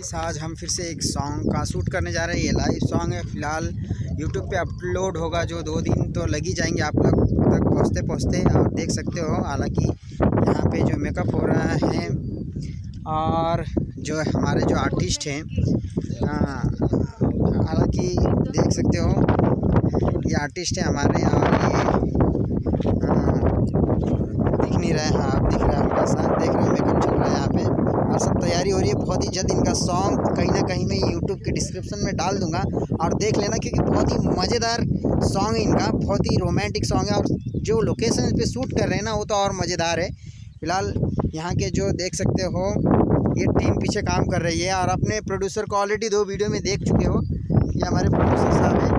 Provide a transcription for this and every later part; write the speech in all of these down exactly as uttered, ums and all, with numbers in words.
Guys, आज हम फिर से एक सॉन्ग का शूट करने जा रहे हैं। ये लाइव सॉन्ग है, फ़िलहाल यूट्यूब पे अपलोड होगा जो दो दिन तो लग ही जाएंगे आप लोग तक पहुँचते पहुँचते। और देख सकते हो हालांकि यहाँ पे जो मेकअप हो रहा है और जो हमारे जो आर्टिस्ट हैं, हालांकि देख सकते हो ये आर्टिस्ट है हमारे। और ये दिख नहीं रहा है, हाँ आप दिख रहा है हल्का सा, देख रहे हो मेकअप चल रहा है यहाँ पे और सब तैयारी हो रही है। बहुत ही जल्द इनका सॉन्ग कहीं ना कहीं मैं यूट्यूब के डिस्क्रिप्शन में डाल दूंगा और देख लेना, क्योंकि बहुत ही मज़ेदार सॉन्ग है इनका, बहुत ही रोमांटिक सॉन्ग है। और जो लोकेशन पे शूट कर रहे हैं ना वो तो और मज़ेदार है। फिलहाल यहाँ के जो देख सकते हो ये टीम पीछे काम कर रही है और अपने प्रोड्यूसर को ऑलरेडी दो वीडियो में देख चुके हो। ये हमारे प्रोड्यूसर साहब हैं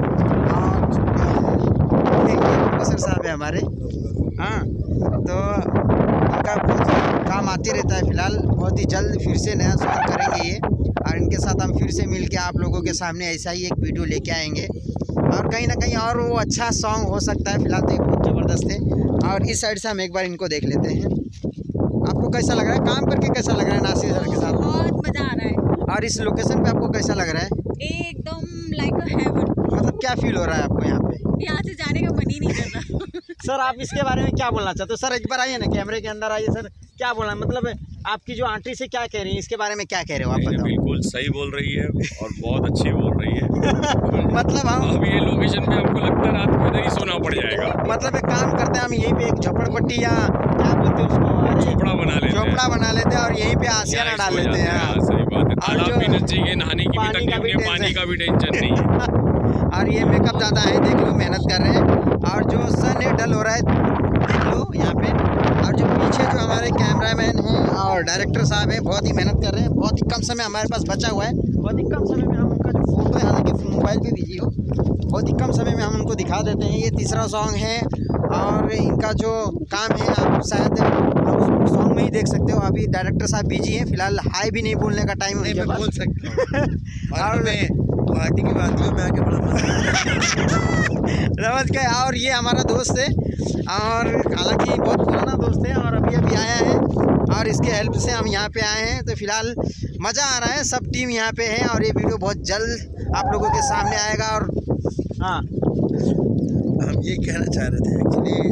और ये प्रोड्यूसर साहब है हमारे, हाँ तो इनका बहुत काम आते रहता है। फिलहाल बहुत ही जल्द फिर से नया सॉन्ग करेंगे ये और इनके साथ हम फिर से मिल के आप लोगों के सामने ऐसा ही एक वीडियो लेके आएंगे और कहीं ना कहीं और वो अच्छा सॉन्ग हो सकता है। फिलहाल तो ये बहुत ज़बरदस्त है। और इस साइड से हम एक बार इनको देख लेते हैं। आपको कैसा लग रहा है काम करके, कैसा लग रहा है नासिर सर के साथ? बहुत मज़ा आ रहा है। और इस लोकेशन पे आपको कैसा लग रहा है? एकदम लाइक अ हेवन। मतलब क्या फील हो रहा है आपको यहाँ पे? यहाँ से जाने का मन ही नहीं कर रहा। सर आप इसके बारे में क्या बोलना चाहते हो? सर एक बार आइए ना, कैमरे के अंदर आइए। सर क्या बोलना, मतलब आपकी जो आंटी से क्या कह रही है, इसके बारे में क्या कह रहे हो आप? बताओ। बिल्कुल सही बोल रही है और बहुत अच्छी बोल रही है। मतलब हम अब ये लोकेशन पे हमको लगता है रात को इधर ही सोना पड़ जाएगा। मतलब एक काम करते हैं हम यहीं पे एक झोपड़पट्टी या क्या बोलते हैं उसको, झोपड़ा बना लेते हैं झोपड़ा बना लेते हैं और यहीं पे आसियाना डाल लेते हैं। हाँ, सही बात है। और तालाब जो भी नजदीक है, नहाने की भी पानी का तकलीफ भी नहीं, पानी टेंशन- का भी टेंशन नहीं है। और ये मेकअप ज़्यादा है, देख लो मेहनत कर रहे हैं। और जो सन है डल हो रहा है, देख लो यहाँ पे। और जो पीछे जो हमारे कैमरामैन हैं और डायरेक्टर साहब हैं, बहुत ही मेहनत कर रहे हैं। बहुत ही कम समय हमारे पास बचा हुआ है, बहुत ही कम समय में हम उनका जो फोटो है, हालांकि मोबाइल पे बिजी हो, बहुत ही कम समय में हम उनको दिखा देते हैं। ये तीसरा सॉन्ग है और इनका जो काम है आप शायद सॉन्ग में ही देख सकते हो। अभी डायरेक्टर साहब बिजी हैं, फिलहाल हाई भी नहीं बोलने का टाइम है, बोल सकते हैं। और मैं पार्टी की बातियों में आके बड़ा मजा समझ गए। और ये हमारा दोस्त है और हालांकि बहुत पुराना दोस्त है और अभी अभी आया है और इसके हेल्प से हम यहाँ पे आए हैं। तो फिलहाल मज़ा आ रहा है, सब टीम यहाँ पे है और ये वीडियो बहुत जल्द आप लोगों के सामने आएगा। और हाँ, हम ये कहना चाह रहे थे एक्चुअली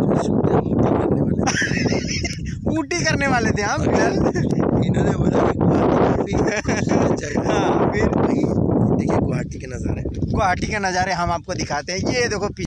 ऊटी करने वाले थे हम। फिलहाल इन्होंने बोला कि गुवाहाटी जगह, हाँ, फिर देखिए गुवाहाटी के नज़ारे गुवाहाटी के नज़ारे हम आपको दिखाते हैं। ये देखो